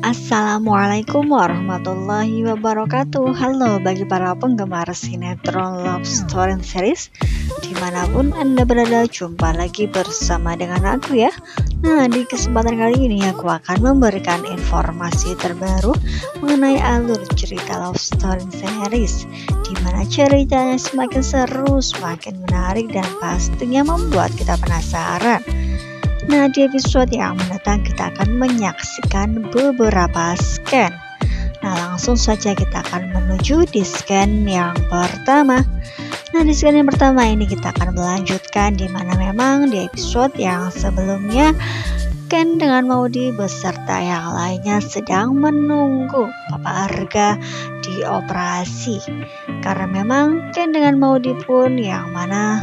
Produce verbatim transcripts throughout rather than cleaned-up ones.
Assalamualaikum warahmatullahi wabarakatuh. Halo bagi para penggemar sinetron Love Story Series dimanapun Anda berada, jumpa lagi bersama dengan aku ya. Nah, di kesempatan kali ini aku akan memberikan informasi terbaru mengenai alur cerita Love Story Series, dimana ceritanya semakin seru, semakin menarik, dan pastinya membuat kita penasaran. Nah, di episode yang mendatang kita akan menyaksikan beberapa scan. Nah, langsung saja kita akan menuju di scan yang pertama. Nah, di scan yang pertama ini kita akan melanjutkan di mana memang di episode yang sebelumnya Ken dengan Maudy beserta yang lainnya sedang menunggu Papa Arga di operasi. Karena memang Ken dengan Maudy pun yang mana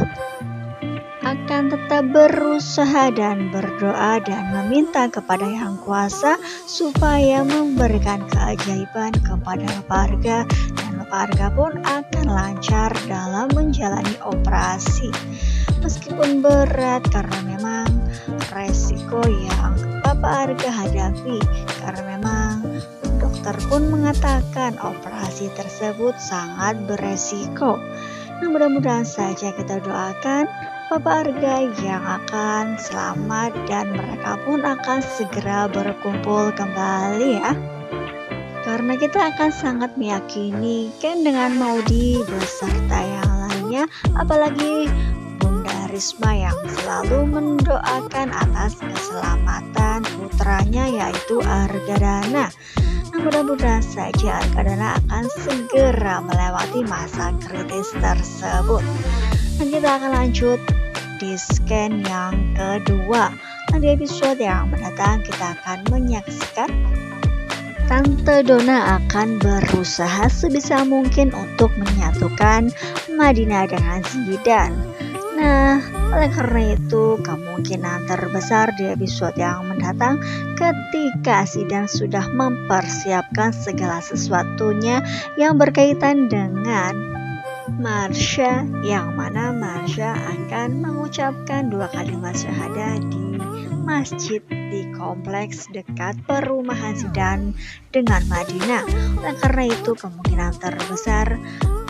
akan tetap berusaha dan berdoa dan meminta kepada Yang Kuasa supaya memberikan keajaiban kepada Papa Arga, dan Papa Arga pun akan lancar dalam menjalani operasi. Meskipun berat karena memang resiko yang Papa Arga hadapi, karena memang dokter pun mengatakan operasi tersebut sangat beresiko. Nah, mudah-mudahan saja kita doakan Papa Arga yang akan selamat dan mereka pun akan segera berkumpul kembali ya. Karena kita akan sangat meyakini Ken dengan Maudy beserta yang lainnya, apalagi Bunda Risma yang selalu mendoakan atas keselamatan putranya yaitu Argadana. Nah, mudah-mudahan saja Argadana akan segera melewati masa kritis tersebut. Dan kita akan lanjut di scan yang kedua. Nah, di episode yang mendatang kita akan menyaksikan Tante Donna akan berusaha sebisa mungkin untuk menyatukan Madinah dengan Zidan. Nah, oleh karena itu kemungkinan terbesar di episode yang mendatang ketika Zidan sudah mempersiapkan segala sesuatunya yang berkaitan dengan Marsha, yang mana Marsha akan mengucapkan dua kalimat syahadah di masjid di kompleks dekat perumahan Zidan dengan Madinah. Oleh karena itu kemungkinan terbesar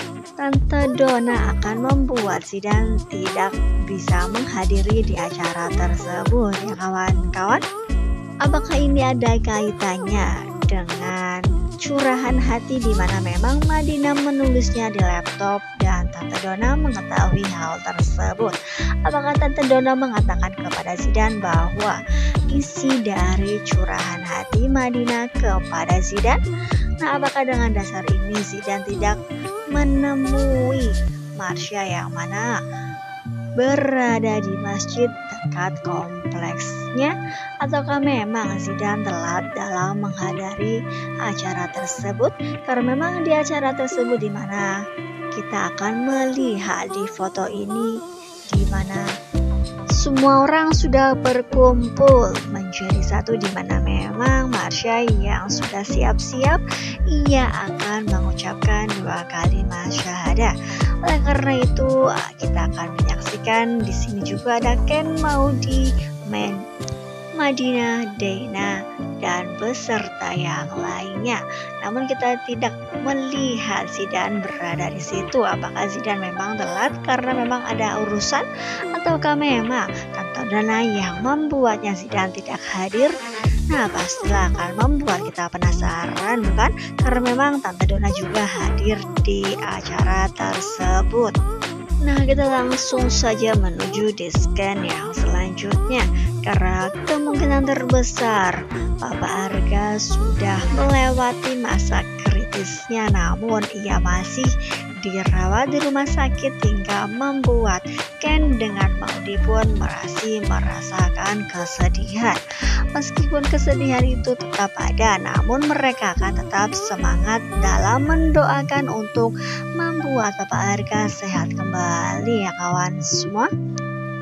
Tante Donna akan membuat Zidan tidak bisa menghadiri di acara tersebut ya kawan-kawan. Apakah ini ada kaitannya dengan curahan hati di mana memang Madinah menulisnya di laptop dan Tante Donna mengetahui hal tersebut? Apakah Tante Donna mengatakan kepada Zidan bahwa isi dari curahan hati Madinah kepada Zidan? Nah, apakah dengan dasar ini Zidan tidak menemui Marsha yang mana berada di masjid dekat kompleksnya, ataukah memang Zidan telat dalam menghadiri acara tersebut? Karena memang di acara tersebut di mana kita akan melihat di foto ini di mana semua orang sudah berkumpul menjadi satu, di mana memang Marsha yang sudah siap-siap ia akan mengucapkan dua kalimat syahadah. Oleh karena itu kita akan menyaksikan di sini juga ada Ken, Maudy, Men, Madinah, Dana, dan beserta yang lainnya. Namun kita tidak melihat Zidan berada di situ. Apakah Zidan memang telat karena memang ada urusan, ataukah memang Tante Donna yang membuatnya Zidan tidak hadir? Nah, pastilah akan membuat kita penasaran, bukan? Karena memang Tante Donna juga hadir di acara tersebut. Nah, kita langsung saja menuju di scan yang selanjutnya. Karena kemungkinan terbesar Papa Arga sudah melewati masa kritisnya, namun ia masih dirawat di rumah sakit hingga membuat Ken dengan Maudy pun masih merasakan kesedihan. Meskipun kesedihan itu tetap ada, namun mereka akan tetap semangat dalam mendoakan untuk membuat Papa Arga sehat kembali ya kawan semua.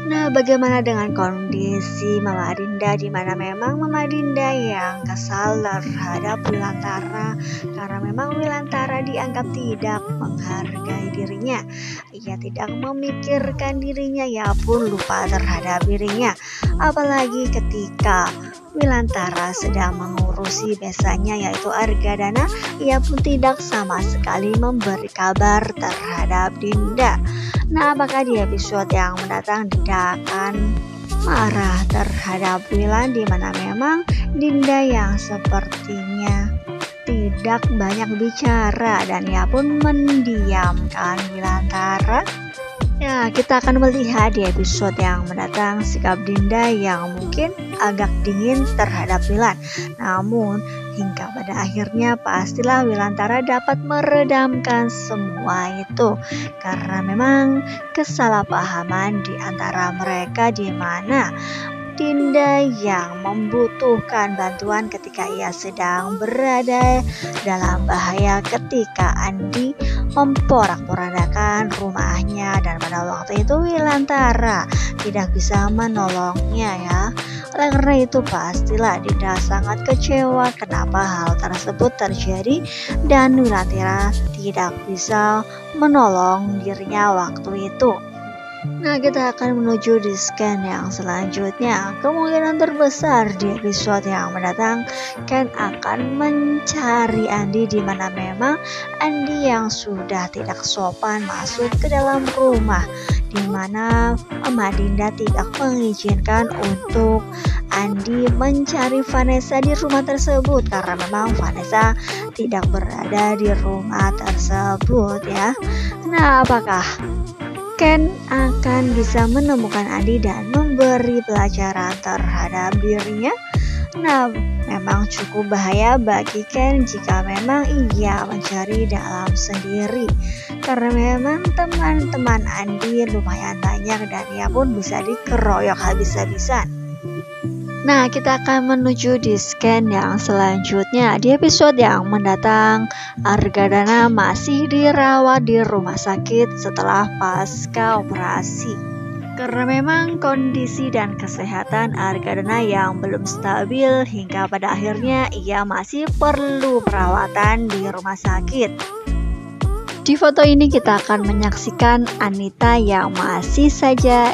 Nah, bagaimana dengan kondisi Mama Dinda, di mana memang Mama Dinda yang kesal terhadap Wilantara karena memang Wilantara dianggap tidak menghargai dirinya. Ia tidak memikirkan dirinya, ya pun lupa terhadap dirinya. Apalagi ketika Wilantara sedang mengurusi besanya yaitu Argadana, ia pun tidak sama sekali memberi kabar terhadap Dinda. Nah, apakah di episode yang mendatang Dinda akan marah terhadap Wilan, di mana memang Dinda yang sepertinya tidak banyak bicara dan ia pun mendiamkan Wilantara? Ya, kita akan melihat di episode yang mendatang sikap Dinda yang mungkin agak dingin terhadap Wilan. Namun, hingga pada akhirnya pastilah Wilantara dapat meredamkan semua itu. Karena memang kesalahpahaman di antara mereka, di mana Dinda yang membutuhkan bantuan ketika ia sedang berada dalam bahaya ketika Andi memporak-porandakan rumahnya, dan pada waktu itu Wilantara tidak bisa menolongnya ya. Oleh karena itu pastilah Dinda sangat kecewa kenapa hal tersebut terjadi dan Wilantara tidak bisa menolong dirinya waktu itu. Nah, kita akan menuju di scan yang selanjutnya. Kemungkinan terbesar di episode yang mendatang Ken akan mencari Andi, di mana memang Andi yang sudah tidak sopan masuk ke dalam rumah, di mana Mama Dinda tidak mengizinkan untuk Andi mencari Vanessa di rumah tersebut karena memang Vanessa tidak berada di rumah tersebut ya. Nah, apakah Ken akan bisa menemukan Andi dan memberi pelajaran terhadap dirinya? Nah, memang cukup bahaya bagi Ken jika memang ia mencari dalam sendiri, karena memang teman-teman Andi lumayan banyak dan ia pun bisa dikeroyok habis-habisan. Nah, kita akan menuju di scan yang selanjutnya. Di episode yang mendatang, Argadana masih dirawat di rumah sakit setelah pasca operasi. Karena memang kondisi dan kesehatan Argadana yang belum stabil, hingga pada akhirnya ia masih perlu perawatan di rumah sakit. Di foto ini kita akan menyaksikan Anita yang masih saja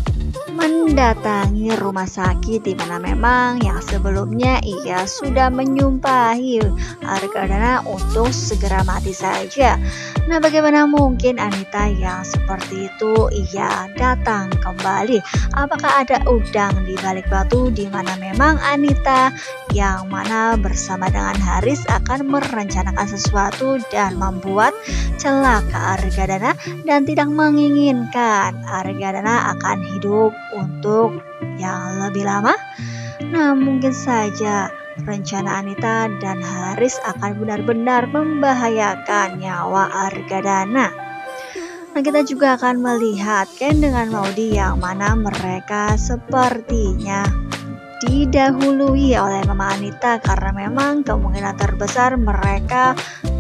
mendatangi rumah sakit, di mana memang yang sebelumnya ia sudah menyumpahi Argadana untuk segera mati saja. Nah, bagaimana mungkin Anita yang seperti itu ia datang kembali? Apakah ada udang di balik batu, di mana memang Anita yang mana bersama dengan Haris akan merencanakan sesuatu dan membuat celaka Argadana dan tidak menginginkan Argadana akan hidup untuk yang lebih lama? Nah, mungkin saja rencana Anita dan Haris akan benar-benar membahayakan nyawa Argadana. Nah, kita juga akan melihat Ken dengan Maudi yang mana mereka sepertinya didahului oleh Mama Anita, karena memang kemungkinan terbesar mereka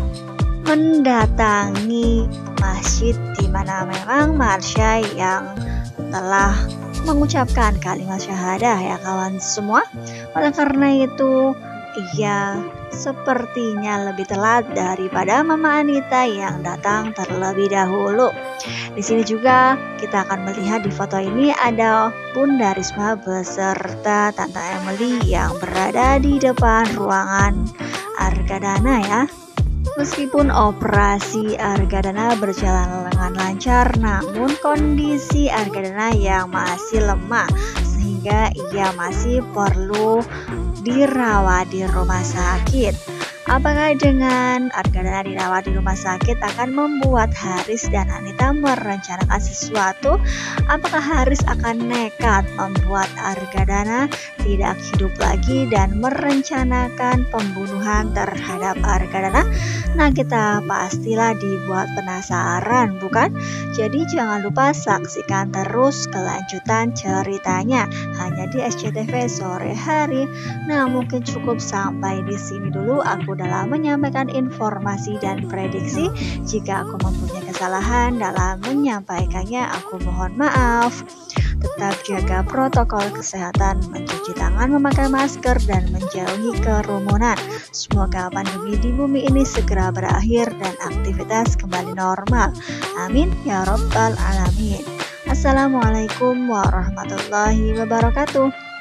mendatangi masjid di mana memang Marsha yang telah mengucapkan kalimat syahadah ya kawan semua. Oleh karena itu ia sepertinya lebih telat daripada Mama Anita yang datang terlebih dahulu. Di sini juga kita akan melihat di foto ini ada Bunda Risma beserta Tante Emily yang berada di depan ruangan Argadana ya. Meskipun operasi Argadana berjalan dengan lancar, namun kondisi Argadana yang masih lemah sehingga ia masih perlu dirawat di rumah sakit. Apakah dengan Argadana dirawat di rumah sakit akan membuat Haris dan Anita merencanakan sesuatu? Apakah Haris akan nekat membuat Argadana tidak hidup lagi dan merencanakan pembunuhan terhadap Argadana? Nah, kita pastilah dibuat penasaran, bukan? Jadi jangan lupa saksikan terus kelanjutan ceritanya hanya di S C T V sore hari. Nah, mungkin cukup sampai di sini dulu aku dalam menyampaikan informasi dan prediksi. Jika aku mempunyai kesalahan dalam menyampaikannya, aku mohon maaf. Tetap jaga protokol kesehatan, mencuci tangan, memakai masker, dan menjauhi kerumunan. Semoga pandemi di bumi ini segera berakhir dan aktivitas kembali normal. Amin ya Rabbal Alamin. Assalamualaikum warahmatullahi wabarakatuh.